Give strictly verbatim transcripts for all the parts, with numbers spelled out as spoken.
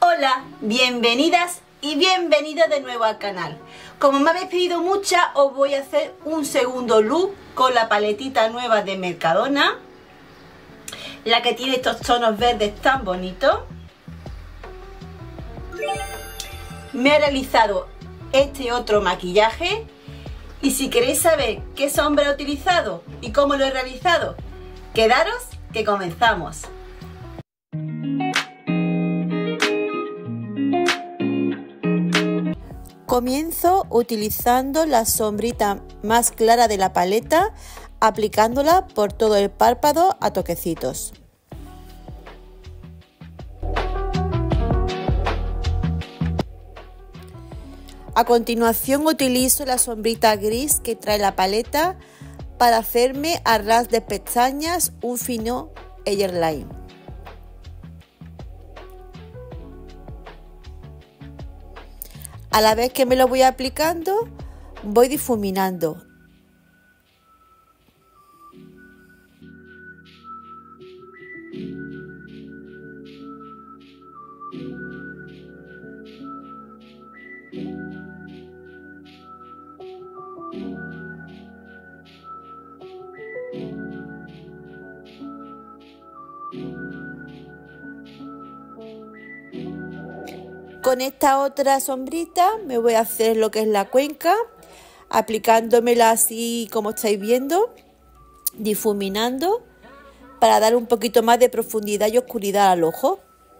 Hola, bienvenidas y bienvenidos de nuevo al canal. Como me habéis pedido muchas, os voy a hacer un segundo look con la paletita nueva de Mercadona, la que tiene estos tonos verdes tan bonitos. Me he realizado este otro maquillaje y si queréis saber qué sombra he utilizado y cómo lo he realizado, quedaros que comenzamos. Comienzo utilizando la sombrita más clara de la paleta, aplicándola por todo el párpado a toquecitos. A continuación utilizo la sombrita gris que trae la paleta para hacerme a ras de pestañas un fino eyeliner. A la vez que me lo voy aplicando, voy difuminando. Con esta otra sombrita me voy a hacer lo que es la cuenca, aplicándomela así como estáis viendo, difuminando para dar un poquito más de profundidad y oscuridad al ojo.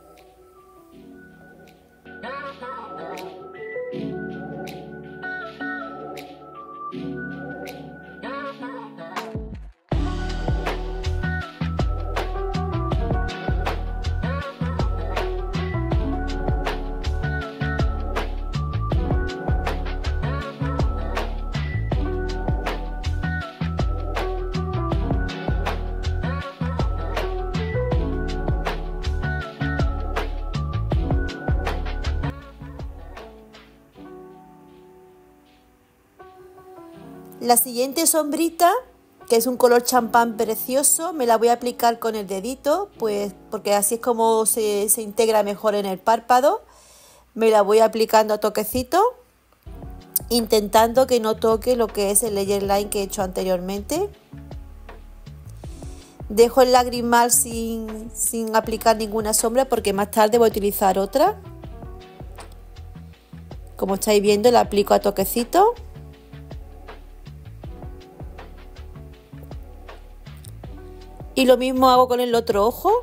La siguiente sombrita, que es un color champán precioso, me la voy a aplicar con el dedito, pues porque así es como se, se integra mejor en el párpado. Me la voy aplicando a toquecito, intentando que no toque lo que es el layer line que he hecho anteriormente. Dejo el lagrimal sin, sin aplicar ninguna sombra porque más tarde voy a utilizar otra. Como estáis viendo, la aplico a toquecito. Y lo mismo hago con el otro ojo.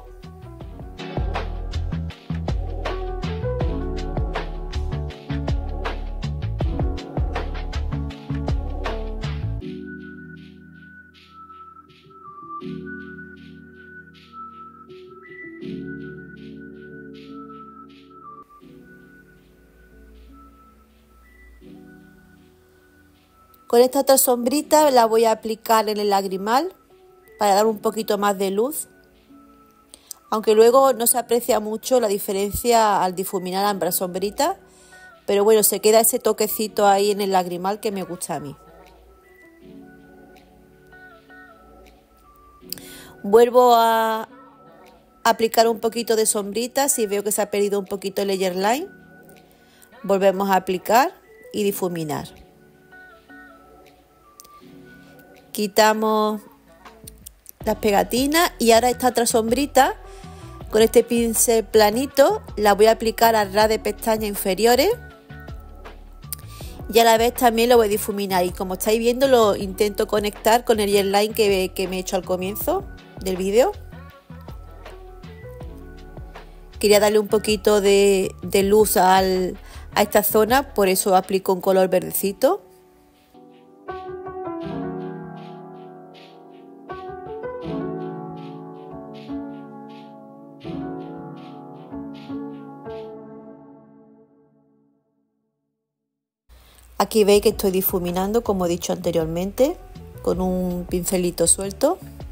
Con esta otra sombrita la voy a aplicar en el lagrimal para dar un poquito más de luz, aunque luego no se aprecia mucho la diferencia al difuminar ambas sombritas, pero bueno, se queda ese toquecito ahí en el lagrimal que me gusta a mí. Vuelvo a aplicar un poquito de sombrita si veo que se ha perdido un poquito el layer line. Volvemos a aplicar y difuminar. Quitamos las pegatinas y ahora esta otra sombrita con este pincel planito la voy a aplicar a ras de pestañas inferiores y a la vez también lo voy a difuminar, y como estáis viendo lo intento conectar con el eyeliner que, que me he hecho al comienzo del vídeo. Quería darle un poquito de, de luz al, a esta zona, por eso aplico un color verdecito. Aquí veis que estoy difuminando, como he dicho anteriormente, con un pincelito suelto.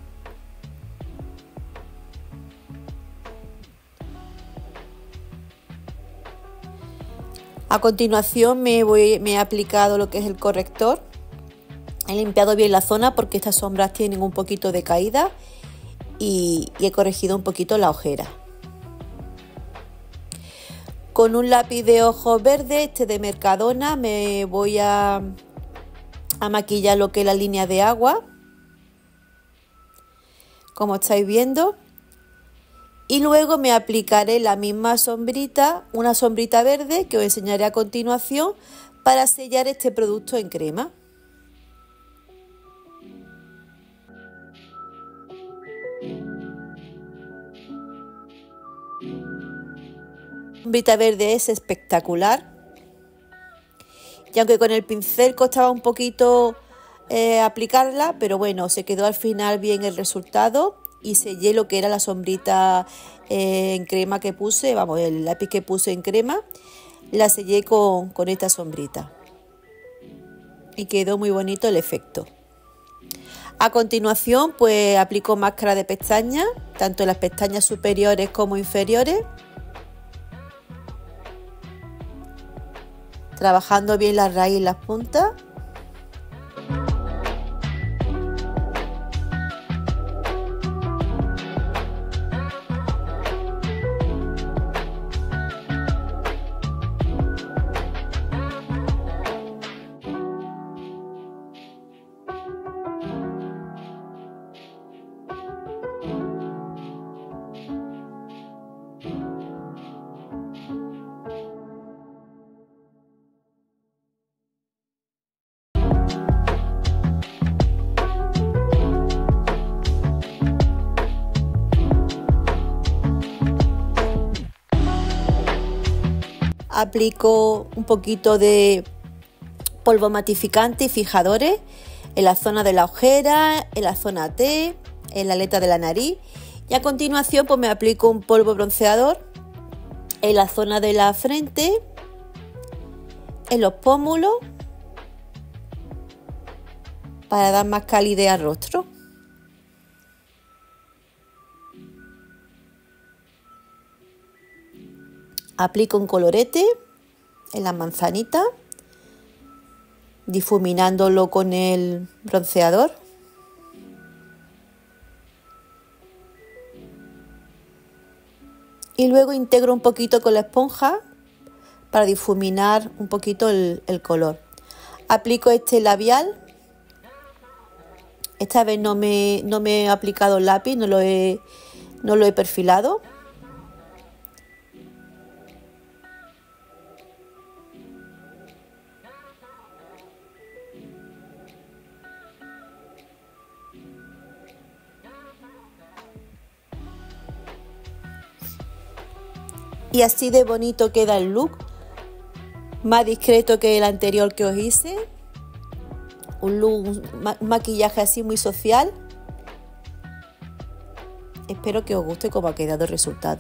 A continuación me, voy, me he aplicado lo que es el corrector. He limpiado bien la zona porque estas sombras tienen un poquito de caída y, y he corregido un poquito la ojera. Con un lápiz de ojos verde, este de Mercadona, me voy a, a maquillar lo que es la línea de agua, como estáis viendo. Y luego me aplicaré la misma sombrita, una sombrita verde que os enseñaré a continuación para sellar este producto en crema. La sombrita verde es espectacular. Y aunque con el pincel costaba un poquito eh, aplicarla, pero bueno, se quedó al final bien el resultado. Y sellé lo que era la sombrita eh, en crema que puse, vamos, el lápiz que puse en crema, la sellé con, con esta sombrita. Y quedó muy bonito el efecto. A continuación, pues aplico máscara de pestañas, tanto en las pestañas superiores como inferiores. Trabajando bien la raíz y las puntas. Aplico un poquito de polvo matificante y fijadores en la zona de la ojera, en la zona T, en la aleta de la nariz. Y a continuación pues me aplico un polvo bronceador en la zona de la frente, en los pómulos, para dar más calidez al rostro. Aplico un colorete en la manzanita, difuminándolo con el bronceador. Y luego integro un poquito con la esponja para difuminar un poquito el, el color. Aplico este labial. Esta vez no me, no me he aplicado el lápiz, no lo he, no lo he perfilado. Y así de bonito queda el look, más discreto que el anterior que os hice. Un look, un ma maquillaje así muy social. Espero que os guste cómo ha quedado el resultado.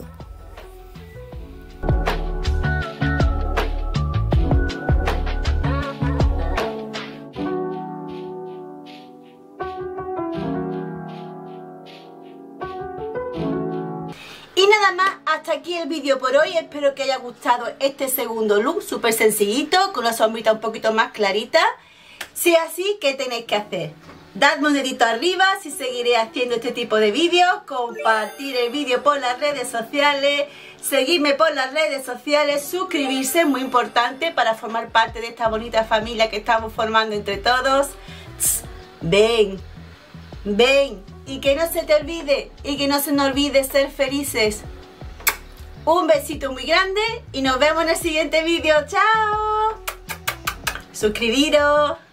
Y nada más, hasta aquí el vídeo por hoy. Espero que haya gustado este segundo look, súper sencillito, con una sombrita un poquito más clarita. Si es así, ¿qué tenéis que hacer? Dadme un dedito arriba si seguiré haciendo este tipo de vídeos, compartir el vídeo por las redes sociales, seguirme por las redes sociales, suscribirse, muy importante para formar parte de esta bonita familia que estamos formando entre todos. Ven, ven. Y que no se te olvide, y que no se nos olvide ser felices. Un besito muy grande y nos vemos en el siguiente vídeo. ¡Chao! Suscribiros.